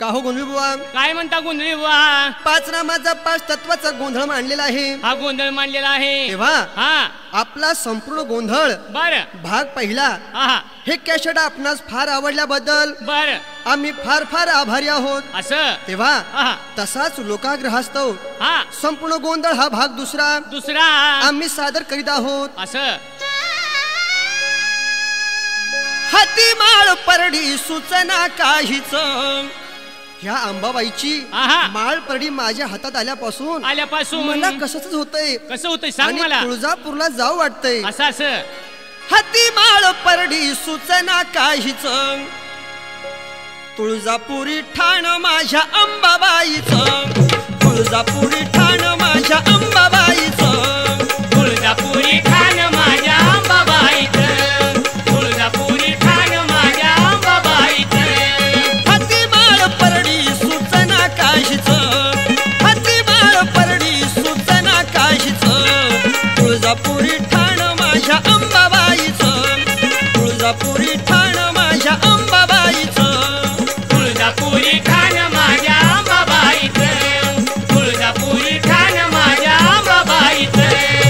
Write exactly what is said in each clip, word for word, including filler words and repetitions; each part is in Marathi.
का हो गोंधळी बुवा? काय म्हणता गोंधळी बुवा? पाच नामाचा पाच तत्वाचा गोंधळ मांडलेला आहे. हा गोंधळ मांडलेला आहे तेव्हा हा आपला संपूर्ण गोंधळ बर भाग पहिला हा हे कॅसेट आपणास फार आवडल्याबद्दल बर आम्ही फार फार आभारी आहोत. असं तेव्हा हा तसाच लोकाग्रहास्तव हा संपूर्ण गोंधळ हा भाग दुसरा दुसरा आम्ही सादर करीत आहोत. असं हाती माळ परडी सूचना काहीच. ह्या अंबाबाईची आहा. माळ परडी माझ्या हातात आल्यापासून आल्यापासून मला कसंच होतंय कसं होतंय सांग आणि मला. तुळजापूरला जाऊ वाटतंय. असं असं हाती माळ परडी सूचना काहीच. तुळजापुरी ठाण माझ्या अंबाबाईचं. तुळजापुरी ठाण माझ्या अंबाबाईचं. तुळजापुरी ठाण माझ्या अंबाबाईचं. तुळजापुरी ठाण माझ्या अंबाबाईचं. हाती माळ परडी सूचना काहीच. हाती माळ परडी सूचना काहीच. तुळजापुरी ठाण माझ्या अंबाबाईचं. तुळजापुरी ठाण माझ्या अंबाबाईचं. तुळजापुरी ठाण माझ्या अंबाबाईचं. तुळजापुरी ठाण माझ्या अंबाबाईचं.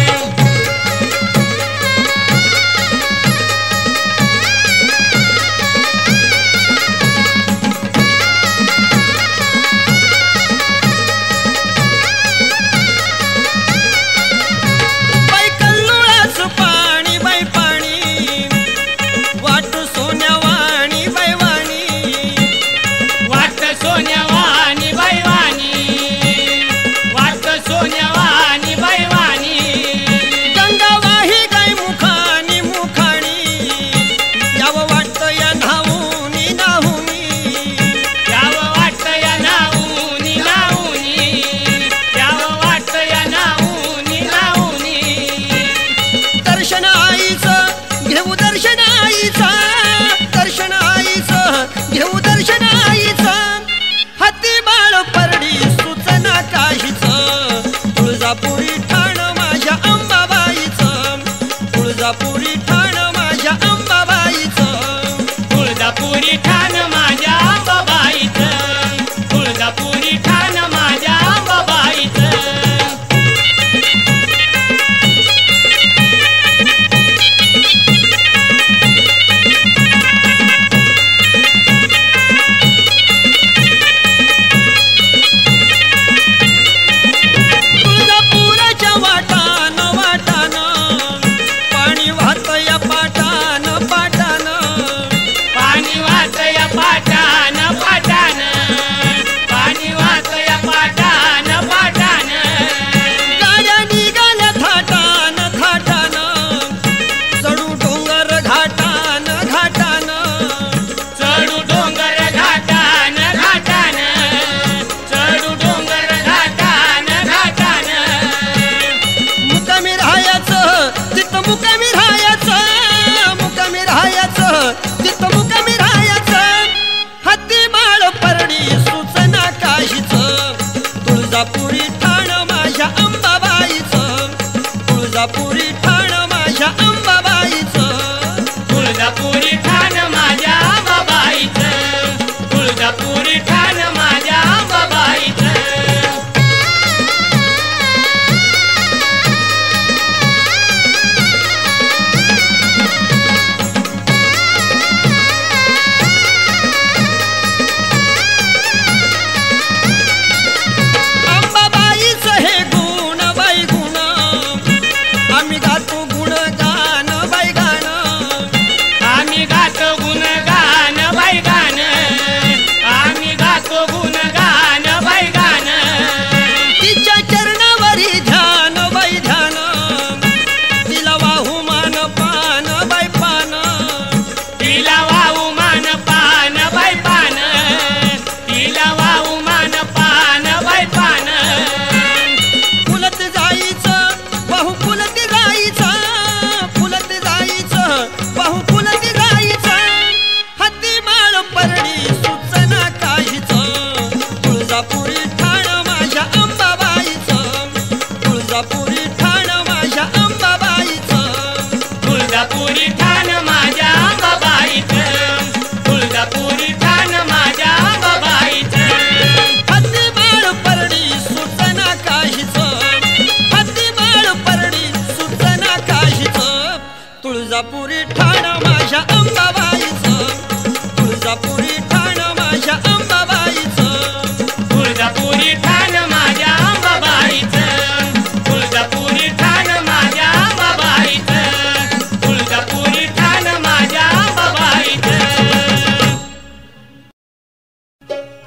बाई कल्लोळाचं पाणी बाई पाणी वाट सोन्यावाणी बाई वाणी. वाट सोन्यावानी बैवानी. वाट सोन्यावानी बैवानी. गंगावाही गाय मुखानी मुखाणी. यावं वाटतं या न्हाऊनी न्हाऊनी. यावं वाटतं या नाऊनी नाऊनी. यावं वाटतं या नाऊनी नाऊनी. दर्शन आईचं घेऊ दर्शन आईचं. दर्शन आईचं घेऊ दर्शन आईचं. हाती माळ परडी सूचना काहीच. तुळजापुरी ठाण माझ्या अंबाबाईचं. तुळजापुरी ठाण माझ्या अंबाबाईचं. तुळजापुरी ठाण माझ्या अंबाबाईचं. तुळजापुरी ठाण माझ्या अंबाबाईचं.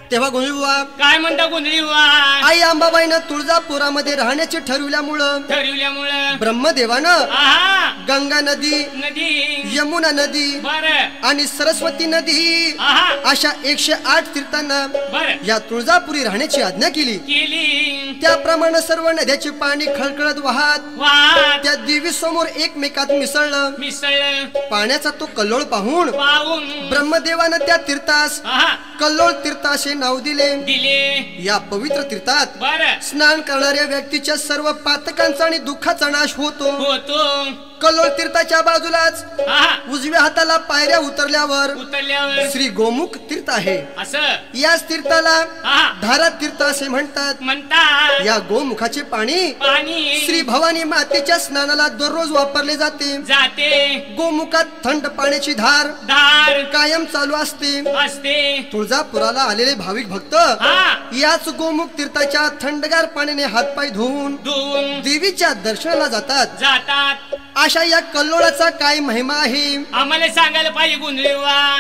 तेव्हा गुंजबुवा काय म्हणता गुंजळी बुवा आई अंबाबाईनं तुळजापुरामध्ये राहण्याचे ठरविल्यामुळं ठरविल्यामुळं ब्रह्मदेवानं आहा गंगा नदी नदी यमुना नदी बर आणि सरस्वती नदी आहा अशा एकशे आठ तीर्थांना बर या तुळजापुरी राहण्याची आज्ञा केली. केली त्याप्रमाणे सर्व नद्याचे पाणी खळखळत वाहत वाट त्या देवी समोर एकमेकात मिसळलं. मिसळ पाण्याचा तो कल्लोळ पाहून पाहून ब्रह्मदेवानं त्या तीर्थास आहा कल्लोळ तीर्थ असे नाव दिले. दिले या पवित्र तीर्थात बर स्नान करणाऱ्या व्यक्तीच्या सर्व पातकांचा आणि दुःखाचा नाश होतो. होतो कल्लोळ तीर्थाच्या बाजूलाच आहा उजव्या हाताला पायऱ्या उतरल्यावर उतरल्यावर श्री गोमुख तीर्थ आहे. असं याच तीर्थाला आहा धारा तीर्थ असे म्हणतात. म्हणतात या गोमुखाचे पाणी पाणी श्री भवानी मातेच्या स्नानाला दररोज वापरले जाते. जाते गोमुखात थंड पाण्याची धार धार कायम चालू असते. असते तुळजापुराला आलेले भाविक भक्त हा याच गोमुख तीर्थाच्या थंडगार पाण्याने हातपाय धुवून धुवून देवीच्या दर्शनाला जातात. जातात. अशा या कल्लोळाचा काय महिमा आहे आम्हाला सांगायला पाहिजे गुंजळी बुवा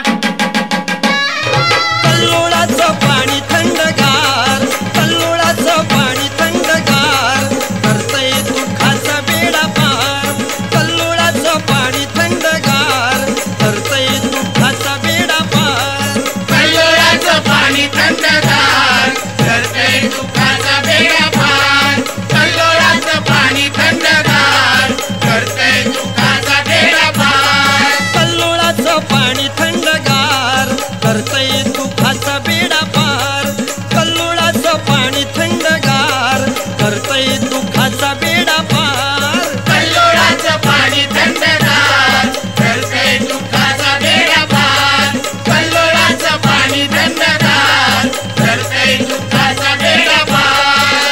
कल्लोळाचं पाणी थंडगार कल्लोळाचं पाणी थंडगार करतय दुःखाचा बेडा पार. कल्लोळाचं पाणी थंडगार करतय दुःखाचा बेडा पार. कल्लोळाचं पाणी थंडगार करतंय दुःखाचा बेडा पार. कल्लोळाचं पाणी थंडगार करतंय दुःखाचा बेडा पार. कल्लोळाचं पाणी थंडगार करतय दुःखाचा बेडा पार. कल्लोळाचं पाणी थंडगार करतय दुःखाचा बेडा पार. कल्लोळाचं पाणी थंडगार करतंय दुःखाचा बेडा पार. कल्लोळाचं पाणी थंडगार करतंय दुःखाचा बेडा पार.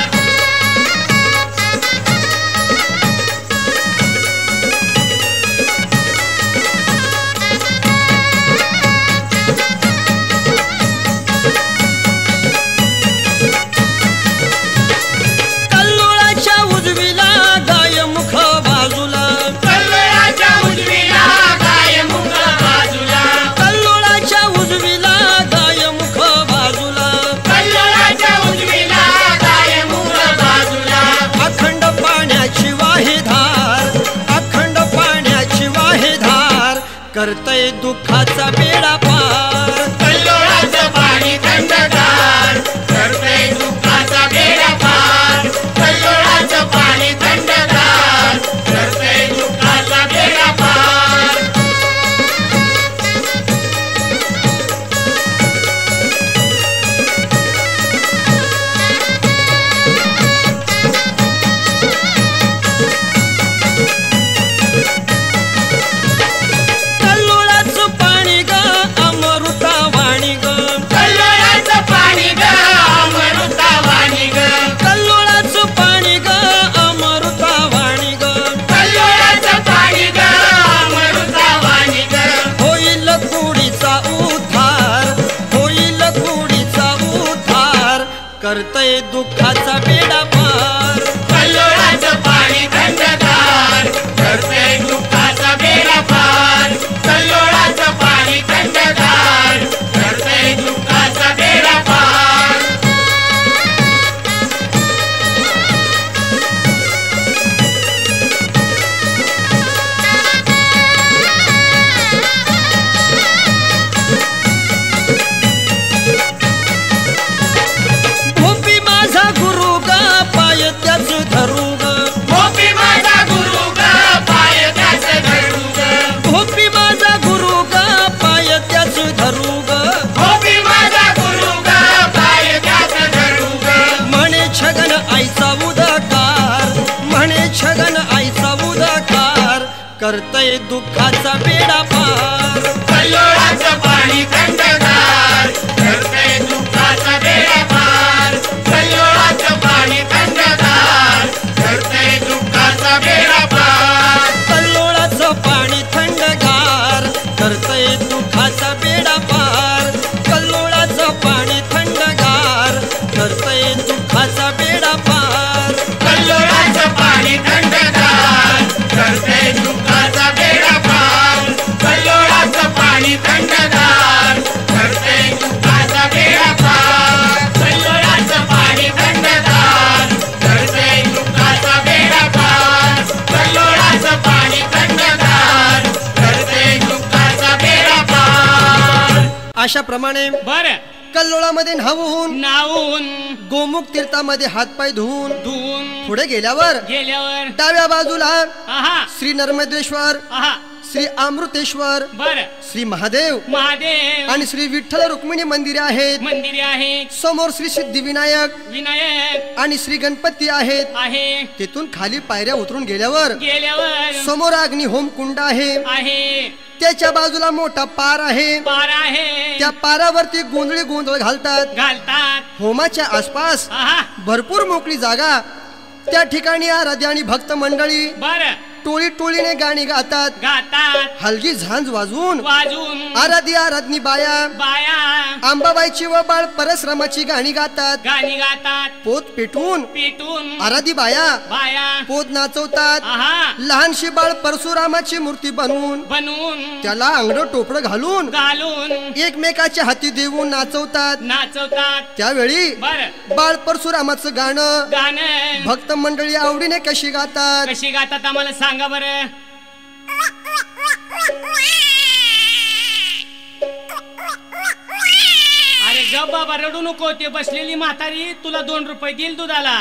कल्लोळाच्या उजवीला गायमुख बाजूला कल्लोळाच्या उजवीला गायमुख बाजूला. कल्लोळाच्या उजवीला गायमुख बाजूला कल्लोळाच्या उजवीला गायमुख बाजूला. अखंड पाण्याची वाहे धार अखंड पाण्याची वाहे धार करतय दुःखाचा बेडा पार. कल्लोळाचं पाणी थंडगार करतंय दुःखाचा बेडा पार. कल्लोळाचं पाणी थंडगार करतंय दुःखाचा बेडा पार. कल्लोळाचं पाणी ग अमृता वाणी ग कल्लोळाचं पाणी ग अमृता वाणी ग. कल्लोळाचं पाणी ग अमृता वाणी ग कल्लोळाचं पाणी ग अमृता वाणी ग. होईल कुडीचा उद्धार होईल कुडीचा उद्धार करतय दुःखाचा बेडा पार. कल्लोळाचं पाणी थंडगार करतंय दुःखाचा बेडा पार. कल्लोळाचं पाणी थंडगार करतंय दुःखाचा बेडा पार. भोपी माझा गुरु ग पाय त्याच धरू ग गोपी माझा गुरु ग पाय त्याच धरू ग. भोपी माझा गुरु ग पाय त्याच धरू ग गोपी माझा गुरु ग पाय त्याच धरू ग. म्हणे छगन आईचा उदकार म्हणे छगन आईचा उदकार करतय दुःखाचा बेडा पार. कल्लोळाचं पाणी थंडगार करतंय दुःखाचा बेडा पार. कल्लोळाचं पाणी थंडगार करतंय दुःखाचा बेडा पार. कल्लोळाचं पाणी थंडगार करतय दुःखाचा बेडा पार. कल्लोळाचं पाणी थंडगार करतय दुःखाचा बेडा पार. कल्लोळाचं पाणी थंडगार करतंय दुःखाचा बेडा पार. कल्लोळाचं अशाप्रमाणे बर कल्लोळामध्ये न्हावून नावून गोमुख तीर्थामध्ये हातपाय धुवून धुवून पुढे गेल्यावर गेल्यावर डाव्या बाजूला आहा श्री नर्मदेश्वर, आहा श्री अमृतेश्वर, बर श्री महादेव महादेव आणि श्री विठ्ठल रुक्मिणी मंदिरे आहेत. मंदिरे आहे. समोर श्री सिद्धिविनायक विनायक आणि श्री गणपती आहेत. आहे. तेथून खाली पायऱ्या उतरून गेल्यावर गेल्यावर समोर अग्नी होम कुंड आहे. आहे. त्याच्या बाजूला मोठा पार आहे. पार आहे. त्या पारावरती गोंधळी गोंधळ घालतात. घालतात. होमाच्या आसपास आहा भरपूर मोकळी जागा. त्या ठिकाणी आराध्य आणि भक्त मंडळी बर टोळी टोळीने गाणी गातात. गातात. हलगी झांज वाजवून वाजून आराधी आराधनी बाया बाया अंबाबाईची व बाळ परशुरामाची गाणी गातात. गाणी गातात. पोत पेटून पेटून आराधी बाया बाया पोत नाचवतात. आहा लहानशी बाळ परशुरामाची मूर्ती बनवून बनवून त्याला अंगड टोपडं घालून घालून एकमेकाच्या हाती देऊन नाचवतात. नाचवतात. त्यावेळी बर बाळ परशुरामाचं गाणं गाणं भक्त मंडळी आवडीने कशी गातात. कशी गातात आम्हाला सांगा बर. अरे ग बाबा रडू नको. ते बसलेली म्हातारी तुला दोन रुपये देईल दुधाला.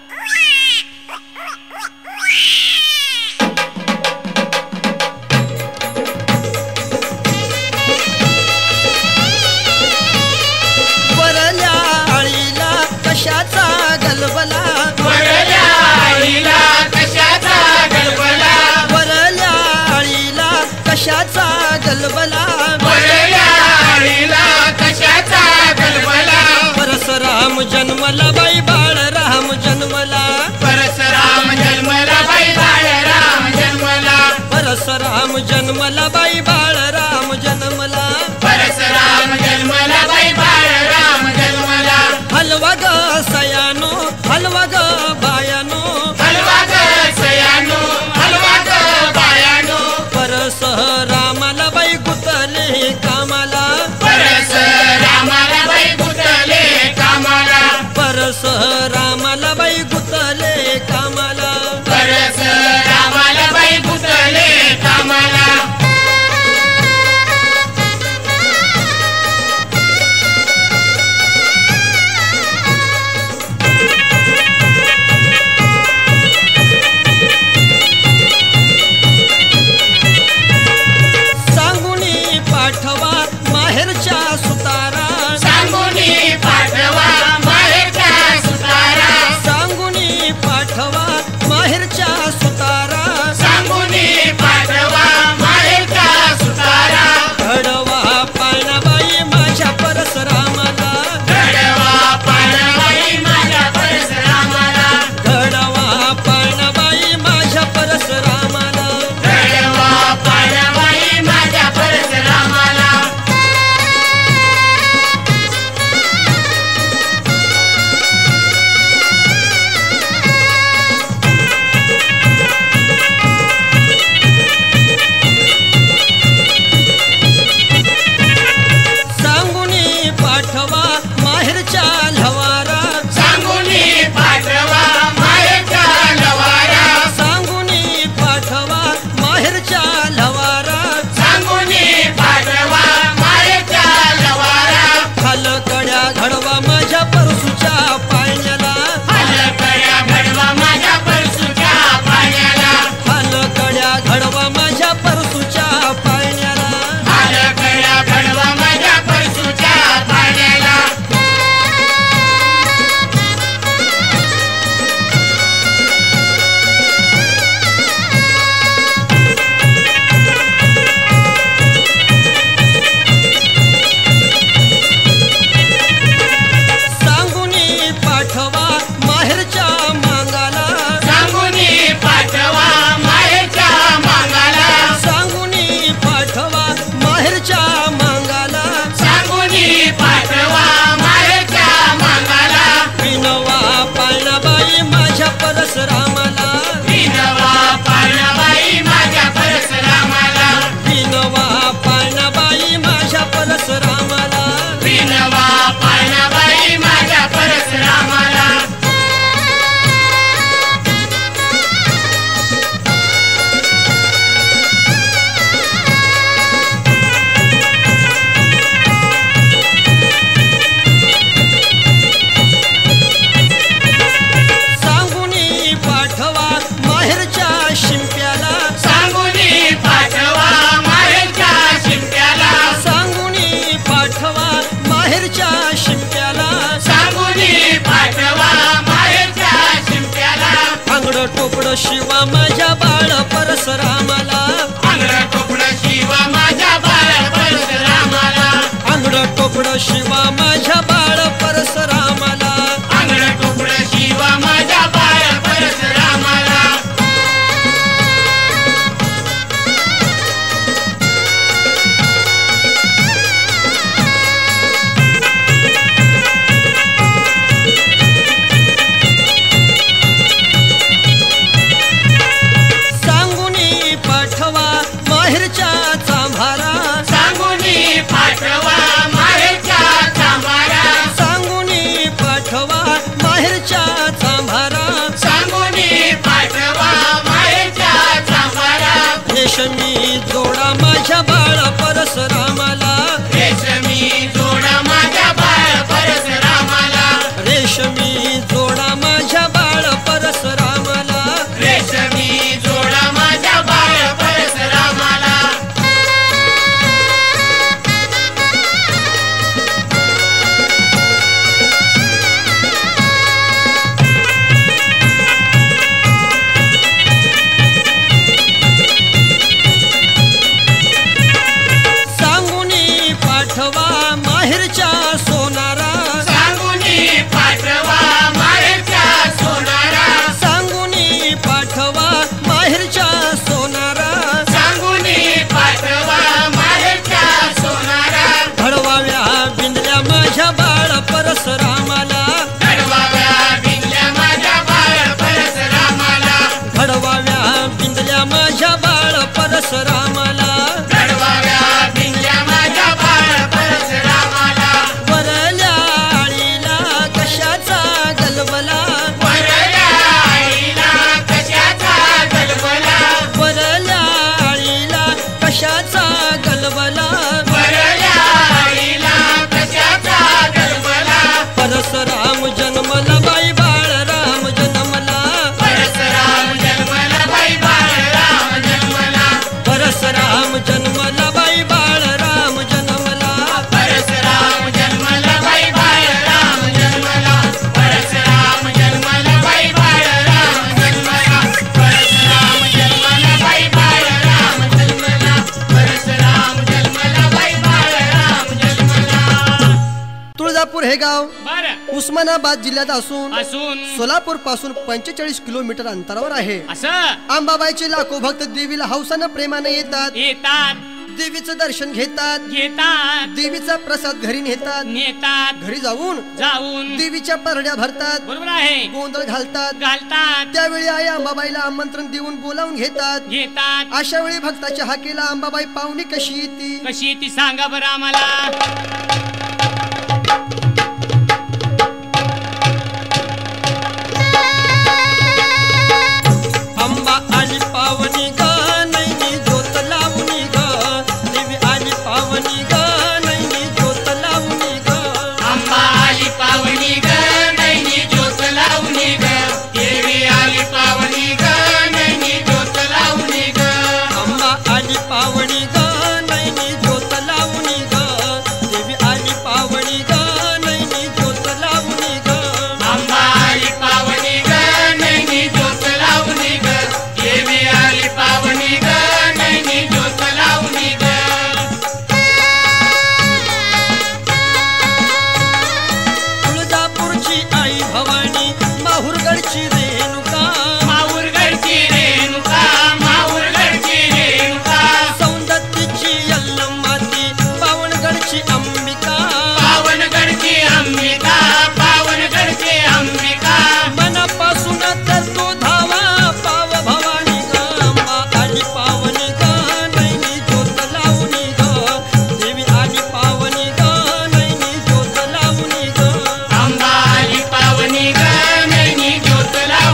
वरल्या आळीला कशाचा गलबला. वरल्या आईला कशाचा गलबला. वरल्या आळीला कशाचा गलबला. वरल्या आईला कशाचा गलबला. परशुराम जन्मला बाई बाळ राम जन्मला. परशुराम जन्मला बाई बाळ राम जन्मला. परशुराम जन्मला बाई बाळ राम जन्मला. परशुराम जन्मला बाई बाळ राम जन्मला. हलवा ग सयानो हलवा ग बायानो. हलवा ग सयानो हलवा ग बायानो. परशुरामाला बाई गुतले कामाला. परशुरामाला बाई गुतले कामाला. परशुरामाला बाई गुतले कामाला. परशुरामाला बाई गुतले कामाला. माहेरच्या शिंप्याला सांगुनी पाठवा माहेरच्या शिंप्याला अंगड टोपड शिवा माझ्या बाळ परशुरामाला अंगड टोपड शिवा माझ्या बाळ परशुरामाला अंगड टोपड शिवा माझ्या बाळ परशुरामाला अंगड टोपड शिवा माझ्या बाळ परशुरामाला सांगुनी पाठवा माहेरच्या चांभारा सांगुनी पाठवा माहेरच्या चांभारा सांगुनी पाठवा माहेरच्या चांभारा सांगुनी पाठवा माहेरच्या चांभारा रेशमी जोडा माझ्या बाळ परशुरामाला रेशमी जोडा माझ्या बाळ परशुरामाला रेशमी जोडा माझ्या बाळ परशुरामाला रेशमी जोडा माझ्या बाळ परशुरामाला सांगुनी पाठवा माहेरच्या सोनारा सांगुनी पाठवा माहेरच्या सोनारा सांगुनी पाठवा माहेरच्या सोनारा सांगुनी पाठवा माहेरच्या सोनारा घडवाव्या बिंदल्या माझ्या बाळ परशुरामाला घडवाव्या बिंदल्या माझ्या बाळ परशुरामाला घडवाव्या बिंदल्या माझ्या बाळ परशुरामाला घडवाव्या बिंदल्या माझ्या बाळ परशुरामाला वरल्या आळीला कशाचा गलबला वरल्या आईला कशाचा गलबला वरल्या आळीला कशाचा गलबला वरल्या आईला कशाचा गलबला परशुराम जन्मला बाई बाळ राम जन्मला परशुराम जन्मला बाई बाळ राम जन्मला परशुराम जन्मला बाई बाळ राम जन्मला परशुराम जन्मला बाई बाळ राम जन्मला परशुराम जन्मला बाई बाळ राम जन्मला परशुराम जन्मला बाई बाळ राम जन्मला परशुराम जन्मला बाई बाळ राम जन्मला तुळजापूर हे गाव बर उस्मानाबाद जिल्ह्यात असून असून सोलापूर पासून पंचेचाळीस किलोमीटर अंतरावर आहे. असं अंबाबाईचे लाखो भक्त देवीला हौसानं प्रेमाने येतात. येतात देवीचं दर्शन घेतात. घेतात देवीचा प्रसाद घरी नेतात. नेतात घरी जाऊन जाऊन देवीच्या परड्या भरतात. बरोबर आहे गोंधळ घालतात. घालतात त्यावेळी आई अंबाबाईला आमंत्रण देऊन बोलावून घेतात. घेतात अशा वेळी भक्ताच्या हाकेला अंबाबाई पाहुणी कशी येते? कशी ती सांगा बरं आम्हाला. अंबा आली पावनी ग नैनी ज्योत लावणी ग देवी आली पावनी ग नैनी ज्योत लावणी ग अंबा आली पावनी ग नैनी ज्योत लावणी ग देवी आली पावनी ग नैनी ज्योत लावणी ग अंबा आली पावनी ग नैनी ज्योत लावणी ग देवी आली पावनी ग नैनी ज्योत लावणी ग अंबा आली पावनी ग नैनी ज्योत लावणी ग देवी आली पावनी ग नैनी ज्योत लावणी ग तुळजापूरची आई भवानी माहुरगडची रेणुका माऊरगडची रेणुका माऊरगडची रेणुका सौंदत्तीची यल्लमाती पावनगडची अंबिका पावनगडची अंबिका पावनगडची अंबिका मनापासून करतो धावा पाव भवानी ग अंबा आली पावनी ग नैनी ज्योत लावणी ग देवी आली पावनी ग नैनी ज्योत लावणी ग अंबा आली पावनी ग नैनी ज्योत लावणी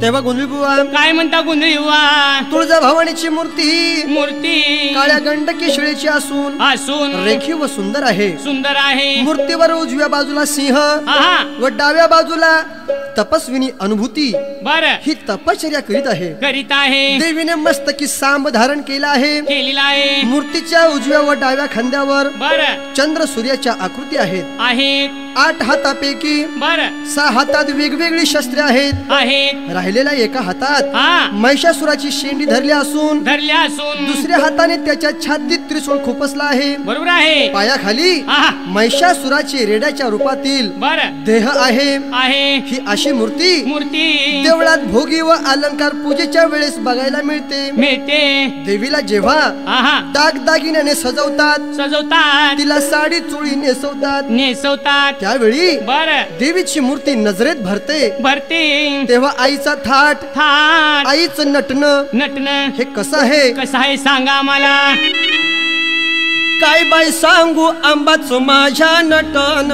तेव्हा गोंधळी बुवा काय म्हणता गोंधळी युवा तुळजाभवानीची मूर्ती मूर्ती काळ्या गंडकी शिळेची असून असून रेखीव व सुंदर आहे. सुंदर आहे. मूर्तीवर उजव्या बाजूला सिंह हा व डाव्या बाजूला तपस्विनी अनुभूती बर ही तपश्चर्या करीत आहे. करीत आहे. देवीने मस्तकी सांब धारण केला आहे. केलेला आहे. मूर्तीच्या उजव्या व डाव्या खांद्यावर बर चंद्र सूर्याच्या आकृती आहेत. आहेत. आठ हातापैकी बर सहा हातात वेगवेगळी शस्त्रे आहेत. आहेत. राहिलेल्या एका हातात हा महिषासुराची शेंडी धरली असून धरल्या असून दुसऱ्या हाताने त्याच्या छातीत त्रिशूळ खुपसला आहे. बरोबर आहे. पायाखाली हा महिषासुराची रेड्याच्या रूपातील बर देह आहे. आहे. ही अशी मूर्ती मूर्ती देवळात भोगी व अलंकार पूजेच्या वेळेस बघायला मिळते. मिळते. देवीला जेव्हा हा दागदागिन्याने सजवतात सजवतात. तिला साडी चोळी नेसवतात नेसवतात. त्यावेळी बर देवीची मूर्ती नजरेत भरते. भरते. तेव्हा आईचा थाट थाट आईचं नटणं नटन हे कसं आहे कसं आहे सांगा आम्हाला. काय बाई सांगू आंबाच माझ्या नटन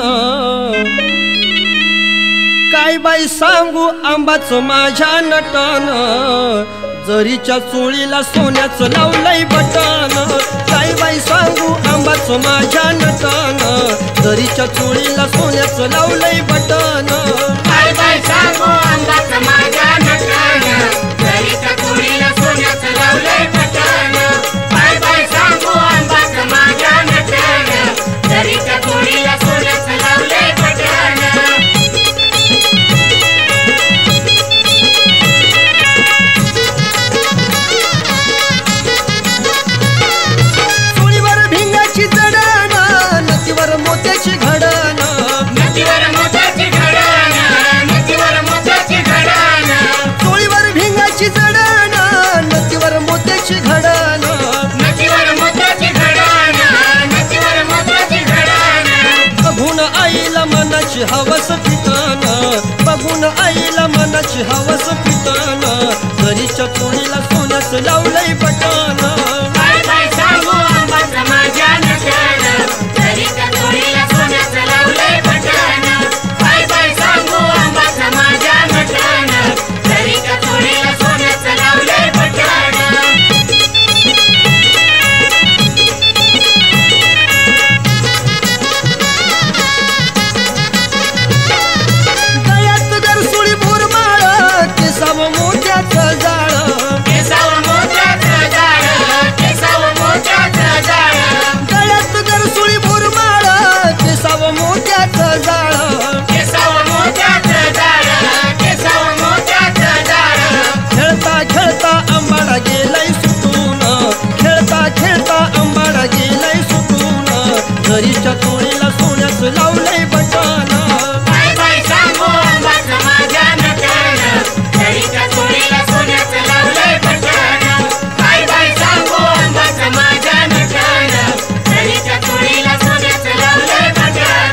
काय बाई सांगू आंबाच माझ्या नटन जरीच्या चोळीला सोन्याचं लावलंय बटन. काय बाई सांगू आंबाच माझ्या नटन जरीच्या चोळीला सोन्याचं लावलंय बटन. काय बाय सांगू आंबाचं माझ्या नटन जरीच्या चोळीला सोन्याचं लावलंय बटन. काय बाय सांगू आंबाचं माझ्या नटन जरीच्या चोळीला सोन्याचं लावलंय बटन. चोळीवर भिंगाची जडण नदीवर मोत्याची घडण नदीवर मोत्याची घडण नदीवर मोत्याची घडण. चोळीवर भिंगाची जडण नदीवर मोत्याची घडण नदीवर मोत्याची घडण नदीवर मोत्याची घडण. बघून आईला मनाची हवस फिटन बघून आईला मनाची हवस फिटन जरीच्या चोळीला सोन्याचं लावलंय बटन. काय बाय सांगू आंबाचं माझ्या नटन जरीच्या चोळीला सोन्याचं लावलंय बटन. काय बाय सांगू आंबाचं माझ्या नटन जरीच्या चोळीला सोन्याचं लावलंय बटन. गळ्यात गरसुळी मुरमाळ केसावं मोत्याचं जाळ केसावं मोत्याचं जाळ केसावं मोत्याचं जाळ. गळ्यात गरसुळी मुरमाळ केसावं मोत्याचं जाळ केसावं मोत्याचं जाळ केसावं मोत्याचं जाळ. खेळता खेळता आंबाडा गेलाय सुटून खेळता खेळता आंबाडा गेलाय सुटून जरीच्या चोळीला सोन्याचं लावलंय बटन. काय बाय सांगू आंबाचं माझ्या नटन जरीच्या चोळीला सोन्याचं लावलंय बटन. काय बाय सांगू आंबाचं माझ्या नटन जरीच्या चोळीला सोन्याचं लावलंय बटन.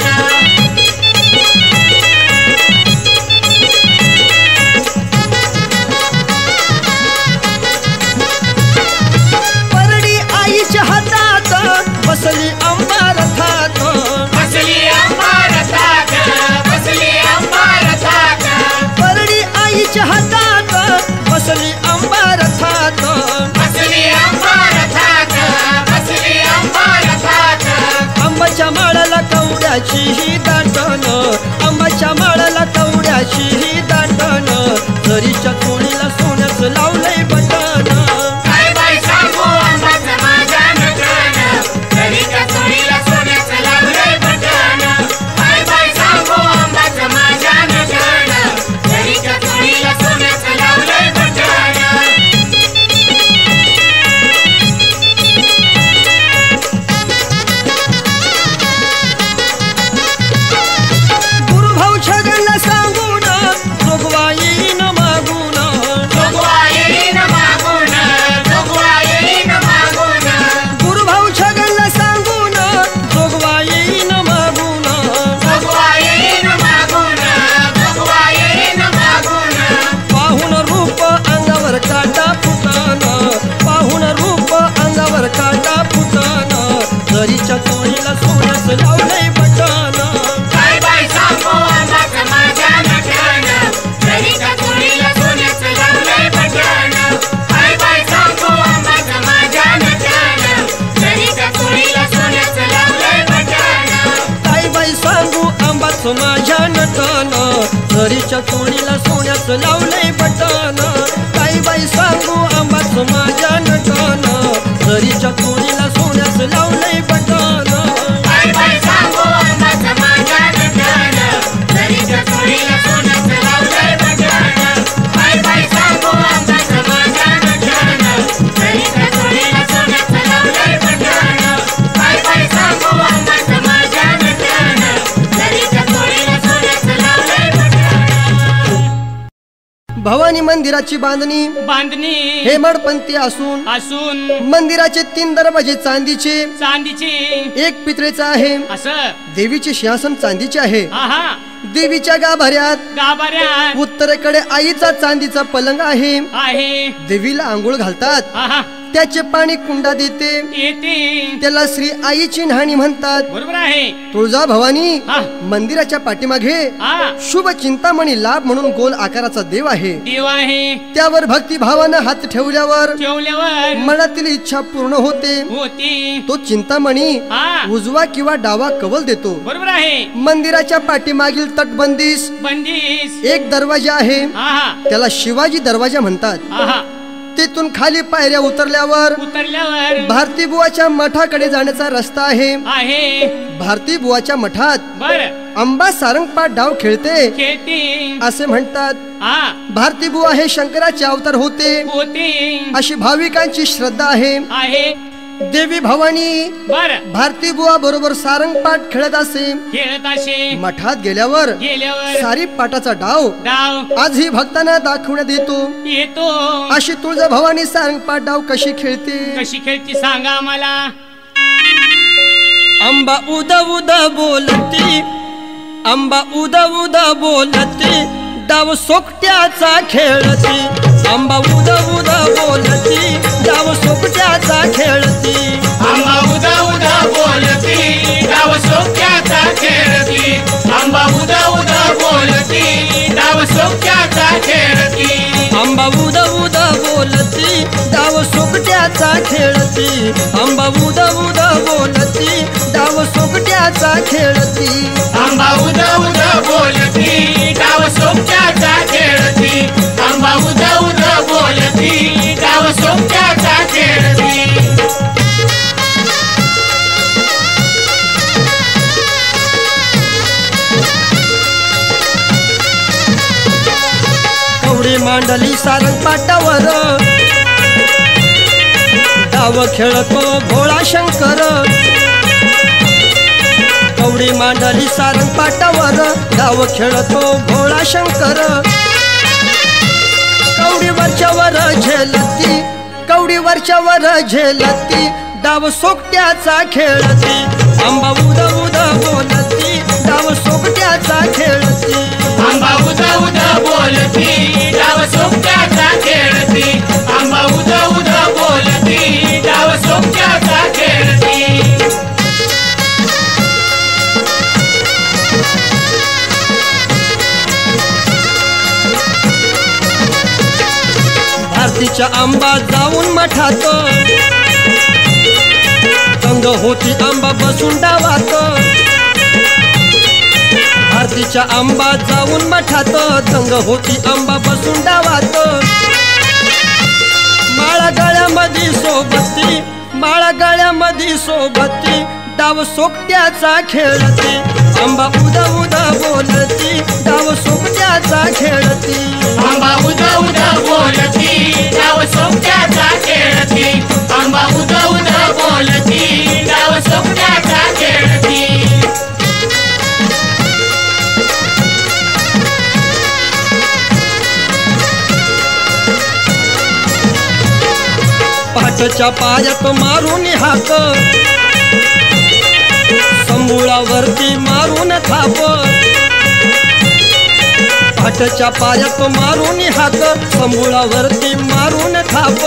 परडी आईच्या हातात बसली आंबा रथात बसली आंबा रथात बसली आंबा रथात. परडी आईच्या हातात बसली आंबा रथात बसली आंबा रथात बसली आंबा रथात. आंबाच्या माळाला कवड्याची ही दाटण आंबाच्या माळाला कवड्याची ही दाटण जरीच्या चोळीला सोन्याचं लावलंय बटन. काय बाय सांगू आंबाचं माझ्या नटन जरीच्या चोळीला सोन्याचं लावलंय बटन. काय बाय सांगू आंबाचं माझ्या नटन जरीच्या चोळीला सोन्याचं लावलंय बटन. गुरुभाऊ छगनला सांगून जोगवाईन मागून जरीच्या चोळीला सोन्याचं लावलंय बटन काय बाई सांगू आंबाचं माझ्या नटन जरीच्या चोळीला सोन्याचं लावलंय बटन बाय बाय सांगू आंबाचं माझ्या नटन जरीच्या चोळीला सोन्याचं लावलंय बटन बाय बाय सांगू आंबाचं माझ्या नटन जरीच्या चोळीला सोन्याचं लावलंय बटन बाय बाय सांगू आंबाचं माझ्या नटन जरीच्या चोळीला सोन्याचं लावलंय बटन भवानी मंदिराची बांधणी बांधणी हेमाडपंथी असून असून मंदिराचे तीन दरवाजे चांदीचे चांदीची एक पितळेचा आहे असं देवीचे सिंहासन चांदीचे आहे आहा देवीच्या गाभाऱ्यात गाभाऱ्यात उत्तरेकडे आईचा चांदीचा पलंग आहे आहे देवीला आंघोळ घालतात आहा त्याचे पाणी कुंडात येते येते त्याला श्री आईची न्हाणी म्हणतात बरोबर आहे तुळजा भवानी हा मंदिराच्या पाठीमागे हा शुभ चिंतामणी लाभ म्हणून गोल आकाराचा देव आहे देव आहे त्यावर भक्तिभावानं हात ठेवल्यावर ठेवल्यावर मनातील इच्छा पूर्ण होते होती तो चिंतामणी हा उजवा किंवा डावा कवल देतो बरोबर आहे मंदिराच्या पाठीमागील तटबंदीस बंदीस एक दरवाजा आहे आहा त्याला शिवाजी दरवाजा म्हणतात आहा तेथून खाली पायऱ्या उतरल्यावर उतरल्यावर भारती बुवाच्या मठाकडे जाण्याचा रस्ता आहे आहे भारती बुवाच्या मठात बर अंबा सारंगपाठ डाव खेळते खेती असे म्हणतात हा भारती बुवा हे शंकराचे अवतार होते होती अशी भाविकांची श्रद्धा आहे आहे देवी भवानी बर भारती बुवा बरोबर सारंगपाठ खेळत असे खेळत असे मठात गेल्यावर गेल्यावर सारी पाठाचा डाव डाव आजही भक्तांना दाखवण्यात येतो येतो अशी तुळजा भवानी सारंगपाठ डाव कशी खेळते कशी खेळती सांगा आम्हाला अंबा उद उद बोलती अंबा उद उद बोलती डाव सोकट्याचा खेळती अंबा उद उद बोलती डाव सोकट्याचा खेळती आंबा उदा उदा बोलती डाव सोक्याचा खेळती आंबा उदा उदा बोलती डाव सोक्याचा खेळती अंबा उद उद बोलती डाव सोकट्याचा खेळती अंबा उद उद बोलती डाव सोकट्याचा खेळती आंबा उदा उदा बोलती डाव सोक्याचा खेळती आंबा उदा उदा बोलती डाव सोक्याचा खेळती कवडी मांडली सारंग पाटावर डाव खेळतो भोळा शंकर कवडी मांडली सारंग पाटावर डाव खेळतो भोळा शंकर कवडी वरच्या वर झेलती कवडी वरच्या वर झेलती डाव सोकट्याचा खेळती अंबा उद उद बोलती डाव सोकट्याचा खेळती आंबा उदा उदा बोलती डाव सोक्याचा खेळती आंबा उदा उदा बोलती डाव सोक्याचा खेळती भारतीच्या आंबा जाऊन मठात तंग होती आंबा बसून डावात भारतीच्या आंबा जाऊन मठात तंग होती आंबा बसून डावात माळा गळ्यामध्ये सोबती माळा गळ्यामध्ये सोबती डाव सोकट्याचा खेळती आंबा उदा उदा बोलती डाव सोकट्याचा खेळती आंबा उदा उदा बोलती डाव सोक्याचा खेळती आंबा उदा उदा बोलती डाव सोक्याचा खेळती पाठच्या पायात मारून हाक संबुळावरती मारून थाप पाठच्या पायात मारून हाक संबुळावरती मारून थाप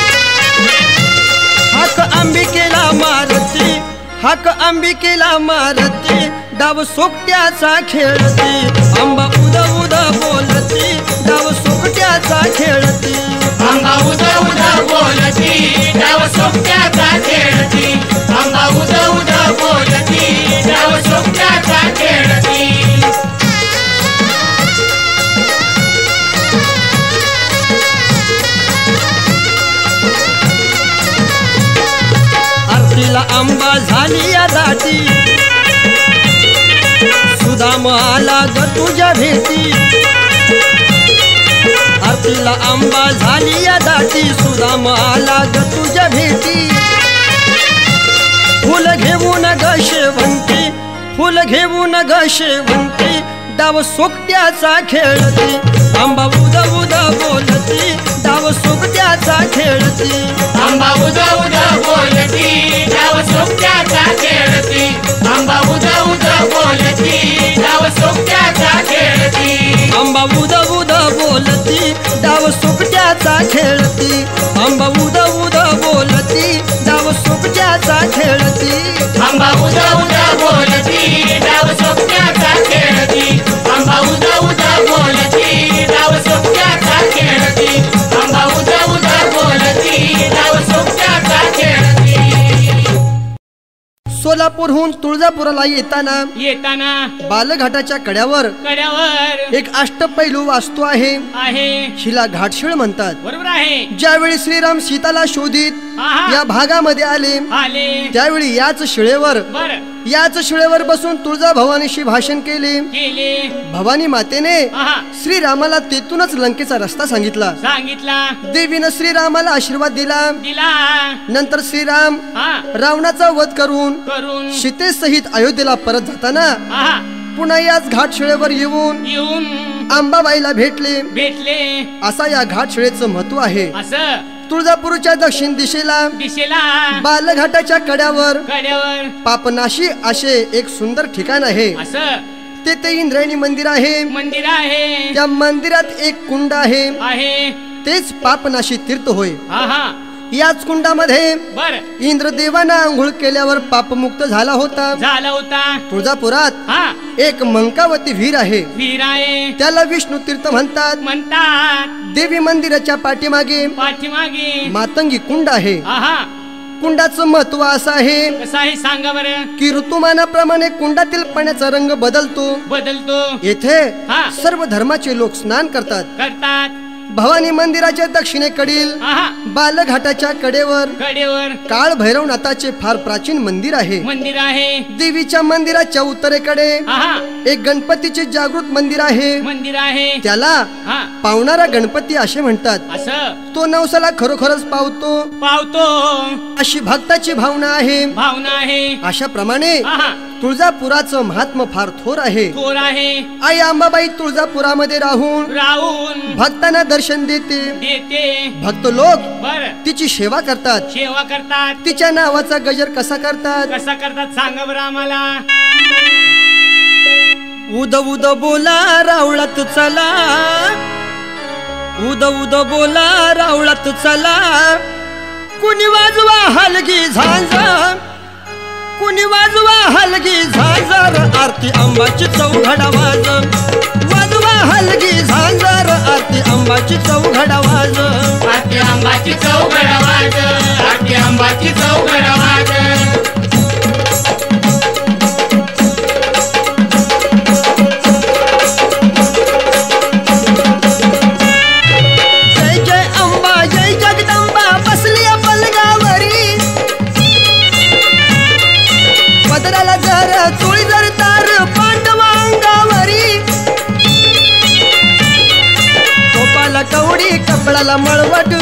हाक अंबिकेला मारती हाक अंबिकेला मारती डाव सोकट्याचा खेळती अंबा उद उद बोलती डाव सोकट्याचा खेळती आंबा उदा उदा बोलती डाव सोक्याचा खेळती आंबा उदा उदा बोलती डाव सोक्याचा खेळती आरतीला आंबा झाली या दाटी सुदाम आला ग तुझ्या भेटी आरतीला आंबा झाली या दाटी सुदाम आला ग तुझ्या भेटी फुल घेऊन ग शेवंती फुल घेऊन ग शेवंती डाव सोकट्याचा खेळती आंबा उद उद बोलती डाव सोकट्याचा खेळती आंबा उदा उदा बोलती डाव सोप्याचा खेळती आंबा उदा उदा बोलती डाव सोप्याचा खेळती आंबा उद उद बोलती डाव सोकट्याचा खेळती आंबा उद उद बोलती डाव सोकट्याचा खेळती आंबा उदा उदा बोलती डाव सोप्याचा खेळती आंबा उदा उदा बोलती डाव सोप्याचा खेळती आंबा उदा उदा बोलती डाव सोप्याचा खेळती सोलापूरहून तुळजापुराला येताना येताना बालघाटाच्या कड्यावर कड्यावर एक अष्टपैलू वास्तू आहे आहे हिला घाटशिळ म्हणतात बरोबर आहे ज्यावेळी श्रीराम सीताला शोधित आहा. या भागामध्ये आले आले त्यावेळी याच शिळेवर बर याच शिळेवर बसून तुळजा भवानीशी भाषण केले केले भवानी मातेने आहा श्रीरामाला तेथूनच लंकेचा रस्ता सांगितला सांगितला देवीनं श्रीरामाला आशीर्वाद दिला दिला नंतर श्रीराम हा रावणाचा वध करून करून सीतेसहित अयोध्येला परत जाताना आहा पुन्हा याच घाटशिळेवर येऊन येऊन अंबाबाईला भेटले भेटले असा या घाटशिळेचं महत्व आहे असं तुळजापूरच्या दक्षिण दिशेला दिशेला बालघाटाच्या कड्यावर कड्यावर पापनाशी असे एक सुंदर ठिकाण आहे असं तेथे इंद्रायणी मंदिर आहे मंदिर आहे त्या मंदिरात एक कुंड आहे आहे तेच पापनाशी तीर्थ होय हा हा याच कुंडामध्ये बर इंद्रदेवानं आंघोळ केल्यावर पापमुक्त झाला होता झाला होता तुळजापुरात हा एक मंकावती विहीर आहे वीर आहे त्याला विष्णू तीर्थ म्हणतात म्हणतात देवी मंदिराच्या पाठीमागे पाठीमागे मातंगी कुंड आहे आहा कुंडाचं महत्व असं आहे कसं आहे सांगा बरं की ऋतुमानाप्रमाणे कुंडातील पाण्याचा रंग बदलतो बदलतो येथे हा. सर्व धर्माचे लोक स्नान करतात करतात भवानी मंदिराच्या दक्षिणेकडील आहा बालघाटाच्या कडेवर कडेवर काळ भैरवनाथाचे फार प्राचीन मंदिर आहे मंदिर आहे देवीच्या मंदिराच्या उत्तरेकडे आहा एक गणपतीचे जागृत मंदिर आहे मंदिर आहे त्याला हा पावणारा गणपती असे म्हणतात असं तो नवसाला खरोखरच पावतो पावतो अशी भक्ताची भावना आहे भावना आहे अशा प्रमाणे आहा तुळजापुराचं महात्म फार थोर आहे थोर आहे आई अंबाबाई तुळजापुरामध्ये राहून राहून भक्तांना दर्शन देते देते भक्त लोक बर तिची सेवा करतात सेवा करतात तिच्या नावाचा गजर कसा करतात कसा करतात सांगा बरं आम्हाला उद उद बोला रावळात चला उद उद बोला रावळात चला कुणी वाजवा हलगी झांज कुणी वाजवा हलगी झांजर आरती अंबाची चौघडा वाज वाजवा हलगी झांजर आरती अंबाची चौघडा वाज आरती अंबाची चौघड वाज आरती अंबाची चौघड वाज जय जय अंबा जय जगदंबा बसली पलगावरी पदराला जर चोळी जर तार पांडवा अंगावरी टोपाला कवडी कपडाला मळवट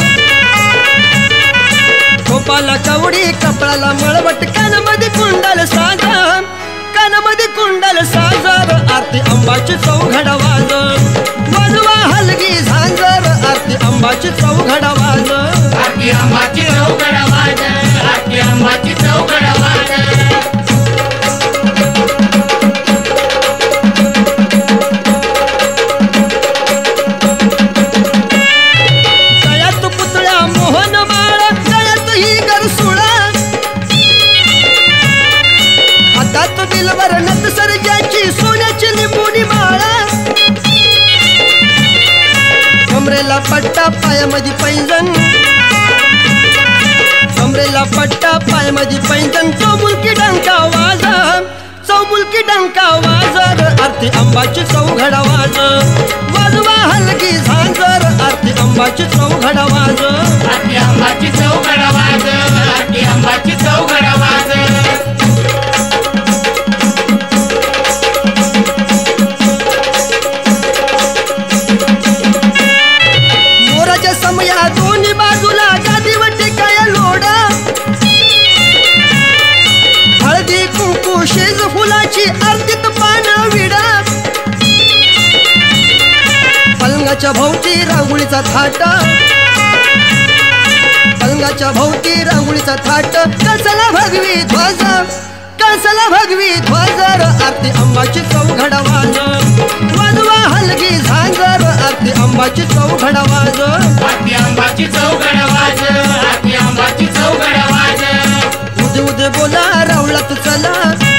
टोपाला कवडी कपडाला मळवट कानामध्ये कुंडल साजा कानामध्ये कुंडल साजर आरती अंबाची चौघडा वाज वाजवा हलगी झांजर आरती अंबाची चौघडा वाज आरती अंबाची चौघड वाज आरती अंबाची चौघड वाज गळ्यात पुतळ्या मोहन माळ गळ्यात ही गरसुळा हातात बिलवर नत सर्जाची सोन्याची लिंबुनी माळा कमरेला पट्टा पायामध्ये पैंजण कमरेला पट्टा पायामध्ये पैंजण चौमुलकी डंका वाज चौमुलकी डंका वाजर आरती अंबाची चौघडा वाज वाजवा हलगी झांजर आरती अंबाची चौघडा वाज आरती अंबाची चौघड वाज आरती अंबाची चौघड वाज पलंगाच्या भोवती रांगोळीचा थाट, पलंगाच्या भोवती रांगोळीचा थाट, कळसाला भगवी ध्वज, कळसाला भगवी ध्वज, आरती अंबाची चौघड वाज, वाजवा हलगी झांजर, आरती अंबाची चौघड वाज, आरती अंबाची चौघड वाज, आरती अंबाची चौघड वाज. उदे उदे बोला रावळात चला,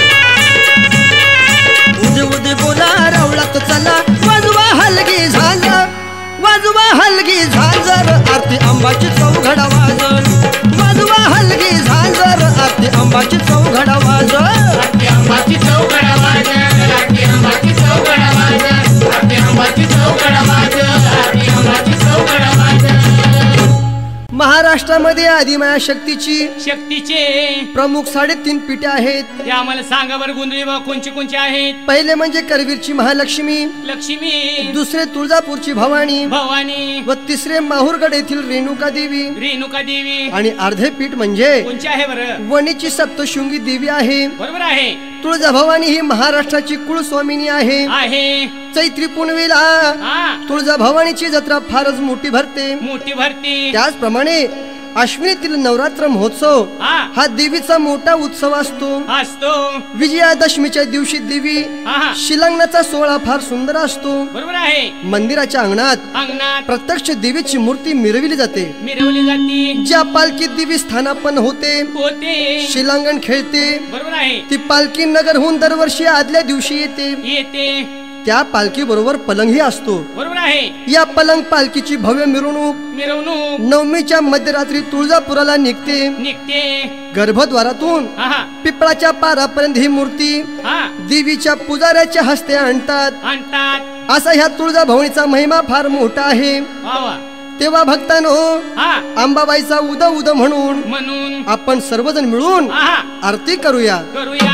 उदे उदे बोला रावळात चला, वाजवा हलगी झांजर, वाजवा हलगी झांजर, आरती अंबाची चौघड वाज, वाजवा हलगी झांजर, आरती अंबाची चौघड वाज. आरती अंबाची चौघड वाज, आरती अंबाची चौघड वाज, आरती अंबाची चौघड वाज, आरती अंबाची चौघड वाज. महाराष्ट्रामध्ये आदिमाया शक्तीची शक्तीचे प्रमुख साडेतीन पीठे आहेत. ते आम्हाला सांगा बरं गुंजळी बा कोणची कोणची आहेत. पहिले म्हणजे करवीरची महालक्ष्मी, लक्ष्मी, दुसरे तुळजापूरची भवानी भवानी, व तिसरे माहुरगड येथील रेणुका देवी, रेणुका देवी. आणि अर्धे पीठ म्हणजे कोणची आहे बरं. वणीची सप्तशृंगी देवी आहे. बरोबर आहे. तुळजाभवानी ही महाराष्ट्राची कुळस्वामिनी आहे. आहे. चैत्री पुनवेला हा तुळजाभवानीची जत्रा फारच मोठी भरते. मोठी भरती. त्याचप्रमाणे अश्विनीतील नवरात्र महोत्सव हा हा देवीचा मोठा उत्सव असतो. असतो. विजयादशमीच्या दिवशी देवी हा हा शिलांगणाचा सोहळा फार सुंदर असतो. बरोबर आहे. मंदिराच्या अंगणात अंगणात प्रत्यक्ष देवीची मूर्ती मिरविली जाते. मिरवली जाते. ज्या पालखीत देवी स्थानापन्न होते, होते. शिलांगण खेळते, बरोबर आहे. ती पालखी नगरहून दरवर्षी आदल्या दिवशी येते. येते. त्या पालखी बरोबर पलंगही असतो. बरोबर आहे. या पलंग पालखीची भव्य मिरवणूक मिरवणूक नवमीच्या मध्यरात्री तुळजापुराला निघते. निघते. गर्भद्वारातून हा हा पिपळाच्या पारापर्यंत ही मूर्ती हा देवीच्या पुजाऱ्याच्या हस्ते आणतात. आणतात. असा ह्या तुळजाभवानीचा महिमा फार मोठा आहे. वा वा. तेव्हा भक्तांनो, हा अंबाबाईचा उद उद म्हणून म्हणून आपण सर्वजण मिळून हा हा आरती करूया. करूया.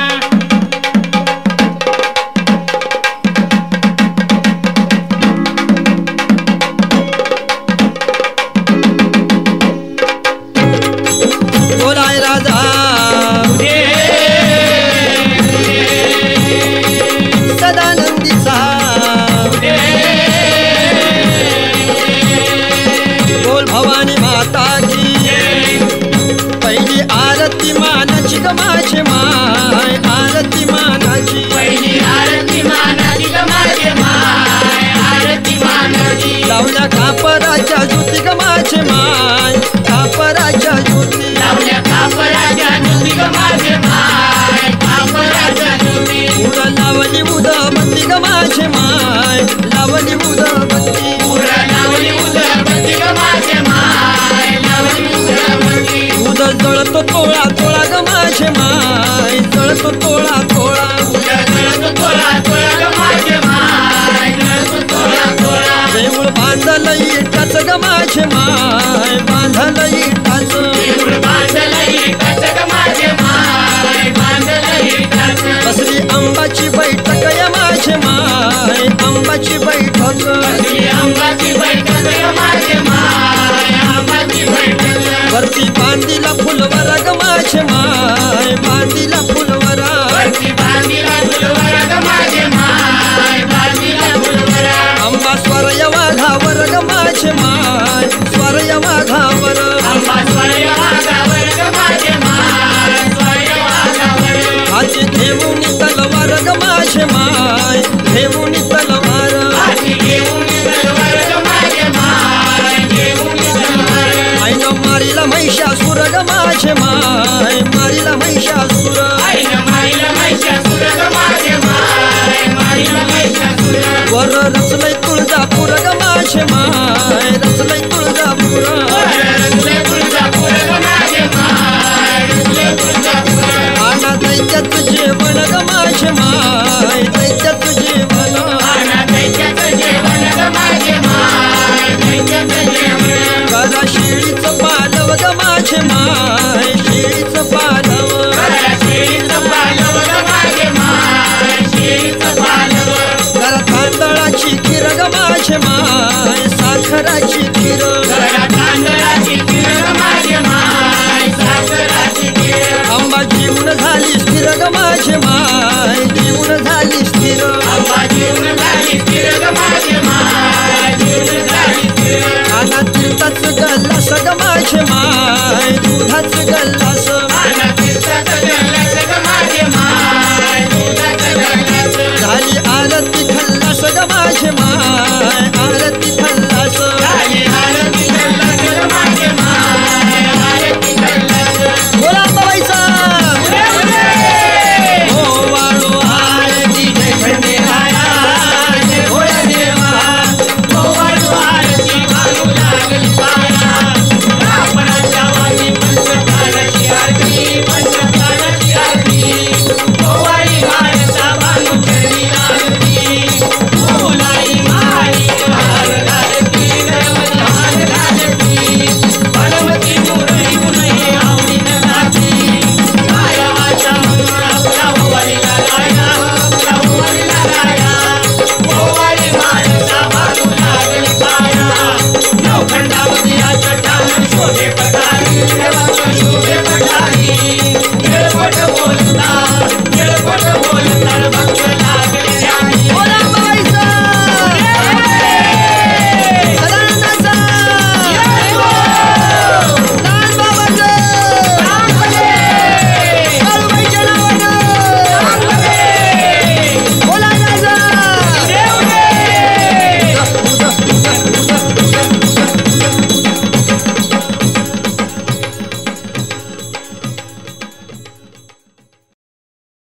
बोलाय राजा सदानंदीचा, बोल भवानी माता की पहिली आरती मानाची ग माझे माय, आरती मानाची पहिली आरती मानाची ग माझे माय, आरती मानाची. लावल्या कापराच्या ज्योती ग माझे माय, कापराच्या ज्योती लावल्या कापराच्या ज्योती ग माझे माय, कापराच्या ज्योती. पुढं लावली उदबत्ती ग माझे माय, लावली उदबत्ती. पुढं लावली उदबत्ती ग माझे माय, लावली उदबत्ती. उद जळतो तोळा तोळा ग माझे माय, जळतो तोळा तोळा. उदं जळतो तोळा तोळा ग माझे माय, जळतो तोळा तोळा. देऊळ बांधलं इटाच ग माझे माय, बांधलं इटाच. देऊळ बांधलं इटाचं ग माझे माय, बांधलं इटाचं. बसली अंबाची बैठक या माझे माय, अंबाची बैठक. बसली अंबाची बैठक ग माझे माय, अंबाची बैठक. वरती बांधीला फुलवर ग माझे माय, बांधीला फुलवरा. वरती बांधीला फुलवरा ग माझे माय, बांधीला फुलवरा. अंबा स्वरय वाघावर ग माझे माय, स्वरय वाघावर. अंबा स्वरय वाघावर ग माझे माय, स्वरय वाघावर. हाती घेऊन तलवार ग माझे माय, घेऊन तलवार. हाती घेऊन तलवार ग माझे माय, घेऊन तलवार. आईनं मारीला महिषासुर ग माझे माय, मारीला महिषासुर. आईनं मारीला महिषासुर ग माझे माय, मारीला महिषासुर. वर रचलय तुळजापूर ग माझे माय, रचलय तुळजापूर. रचले तुळजापूर ग माझे माय, रचले तुळजापूर. आना दैत्याचं जेवण ग माझे माय, दैत्याचं जेवण. आना दैत्याचं जेवण ग माझे माय, दैत्याचं जेवण. करा शेळीचं पालव ग माझे माय, शेळीचं पालव. करा शेळीचं पालव ग माझे माय, शेळीचं पालव. करा तांदळाची खीर ग माझे माय,